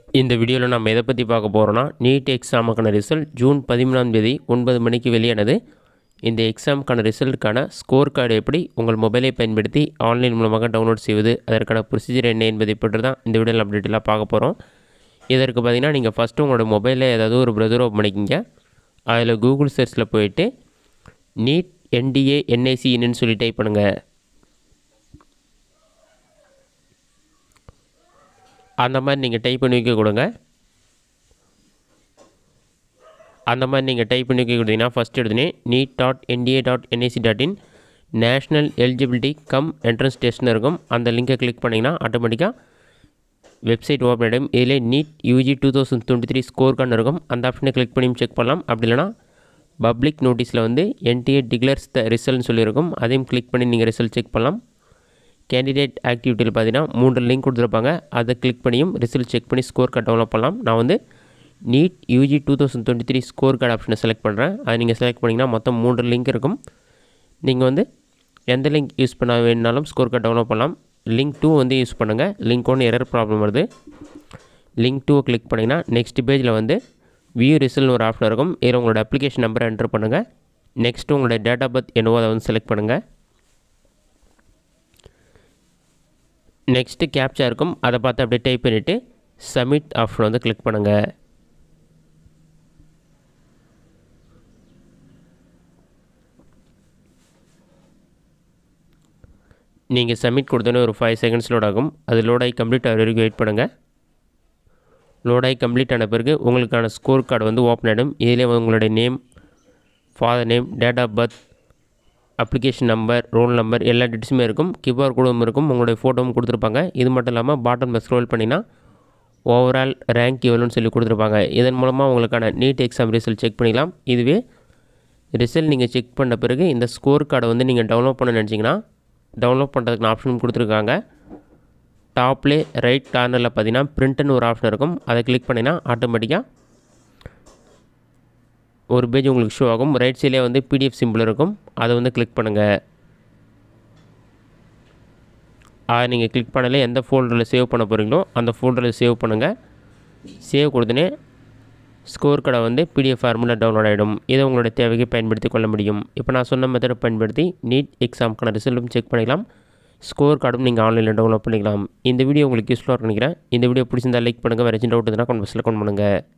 இந்த வீடியோவில் நம்ம எதை பற்றி பார்க்க போகிறோன்னா, நீட் எக்ஸாமுக்கான ரிசல்ட் ஜூன் 13ஆம் தேதி 9 மணிக்கு வெளியானது. இந்த எக்ஸாமுக்கான ரிசல்ட்டுக்கான ஸ்கோர் கார்டு எப்படி உங்கள் மொபைலை பயன்படுத்தி ஆன்லைன் மூலமாக டவுன்லோட் செய்வது, அதற்கான ப்ரொசீஜர் என்ன என்பதை பற்றி தான் இந்த வீடியோவில் அப்டேட்டெலாம் பார்க்க போகிறோம். இதற்கு பார்த்திங்கன்னா, நீங்கள் ஃபஸ்ட்டு உங்களோட மொபைலில் ஏதாவது ஒரு ப்ரௌசர் ஓப்பன் பண்ணிக்கிங்க. அதில் கூகுள் சர்ச்சில் போயிட்டு நீட் NDA-NIC சொல்லி டைப் பண்ணுங்கள். அந்த மாதிரி நீங்கள் டைப் பண்ணி வைக்க கொடுங்க. அந்த மாதிரி நீங்கள் டைப் பண்ணி வைக்க கொடுத்தீங்கன்னா ஃபஸ்ட் எடுத்துனே neet.nda.nic.in national eligibility cum entrance டெஸ்ட்னு இருக்கும். அந்த லிங்கை கிளிக் பண்ணிங்கன்னா ஆட்டோமேட்டிக்காக வெப்சைட் ஓப்பன் ஆகிடும். இதில் நீட் UG 2023 ஸ்கோர் கார்டு இருக்கும். அந்த ஆப்ஷனை கிளிக் பண்ணி செக் பண்ணலாம். அப்படி இல்லைனா பப்ளிக் நோட்டீஸில் வந்து NTA டிக்ளேர்ஸ் த ரிசல்ட்னு சொல்லியிருக்கும். அதையும் கிளிக் பண்ணி நீங்கள் ரிசல்ட் செக் பண்ணலாம். கேண்டிடேட் ஆக்டிவிட்டியில் பார்த்தீங்கன்னா 3 லிங்க் கொடுத்துருப்பாங்க. அதை கிளிக் பண்ணியும் ரிசல்ட் செக் பண்ணி ஸ்கோர் கார்டு டவுன்லோட் பண்ணலாம். நான் வந்து நீட் UG 2023 ஸ்கோர் கார்டு ஆப்ஷனை செலக்ட் பண்ணுறேன். அதை நீங்கள் செலக்ட் பண்ணிங்கன்னா மொத்தம் 3 லிங்க் இருக்கும். நீங்கள் வந்து எந்த லிங்க் யூஸ் பண்ண வேணுனாலும் ஸ்கோர் கார்டு டவுன்லோட் பண்ணலாம். லிங்க் 2 வந்து யூஸ் பண்ணுங்கள். லிங்க் 1 எரர் ப்ராப்ளம் வருது. லிங்க் 2 கிளிக் பண்ணிங்கன்னா நெக்ஸ்ட் பேஜில் வந்து வியூ ரிசல்ட்னு ஒரு ஆப்ஷன் இருக்கும். இதில் உங்களோட அப்ளிகேஷன் நம்பரை என்ட்ரு பண்ணுங்கள். நெக்ஸ்ட்டு உங்களோட டேட் ஆஃப் பர்த் என்னவோ அதை வந்து செலக்ட் பண்ணுங்கள். நெக்ஸ்ட்டு கேப்ச்சா இருக்கும். அதை பார்த்து அப்படியே டைப் பண்ணிவிட்டு சப்மிட் ஆப்ஷன் வந்து கிளிக் பண்ணுங்கள். நீங்கள் சப்மிட் கொடுத்தோன்னே ஒரு 5 செகண்ட்ஸ் லோட் ஆகும். அது லோட் ஆகி கம்ப்ளீட் ஆகிற வரைக்கும் வெயிட் பண்ணுங்கள். லோட் ஆகி கம்ப்ளீட் ஆன பிறகு உங்களுக்கான ஸ்கோர் கார்டு வந்து ஓப்பன் ஆகிடும். இதிலே உங்களுடைய name, father name, date of birth, application number, roll number எல்லா டீட்டெயில்ஸுமே இருக்கும். QR கோடும் இருக்கும். உங்களுடைய ஃபோட்டோவும் கொடுத்துருப்பாங்க. இது மட்டும் இல்லாமல் பாட்டமில் ஸ்க்ரோல் பண்ணிங்கன்னா ஓவரால் ரேங்க் எவ்வளோன்னு சொல்லி கொடுத்துருப்பாங்க. இதன் மூலமாக உங்களுக்கான நீட் எக்ஸாம் ரிசல்ட் செக் பண்ணிக்கலாம். இதுவே ரிசல்ட் நீங்கள் செக் பண்ண பிறகு இந்த ஸ்கோர் கார்டை வந்து நீங்கள் டவுன்லோட் பண்ண நினச்சிங்கன்னா டவுன்லோட் பண்ணுறதுக்கு ஆப்ஷனும் கொடுத்துருக்காங்க. டாப்லே ரைட் கார்னரில் பார்த்தீங்கன்னா பிரிண்ட்னு ஒரு ஆப்ஷன் இருக்கும். அதை கிளிக் பண்ணிங்கன்னா ஆட்டோமேட்டிக்காக ஒரு பேஜ் உங்களுக்கு ஷோ ஆகும். ரைட் சைட்லேயே வந்து PDF சிம்பிள் இருக்கும். அதை வந்து கிளிக் பண்ணுங்கள். அதை நீங்கள் கிளிக் பண்ணல எந்த ஃபோல்டரில் சேவ் பண்ண போகிறீங்களோ அந்த ஃபோல்டரில் சேவ் பண்ணுங்கள். சேவ் கொடுத்தனே ஸ்கோர் கார்டை வந்து PDF ஃபார்மில் டவுன்லோட் ஆகிடும். இதை உங்களோட தேவைக்கு பயன்படுத்தி கொள்ள முடியும். இப்போ நான் சொன்ன மெத்தடை பயன்படுத்தி நீட் எக்ஸாமுக்கான ரிசல்ட்டும் செக் பண்ணிக்கலாம். ஸ்கோர் கார்டும் நீங்கள் ஆன்லைனில் டவுன்லோட் பண்ணிக்கலாம். இந்த வீடியோ உங்களுக்கு யூஸ்ஃபுல்லாக நினைக்கிறேன். இந்த வீடியோ பிடிச்சிருந்தால் லைக் பண்ணுங்கள். வேறு ஏதாச்சும் டவுட் இருந்தால் கமெண்ட் பாக்ஸில் கமெண்ட் பண்ணுங்கள்.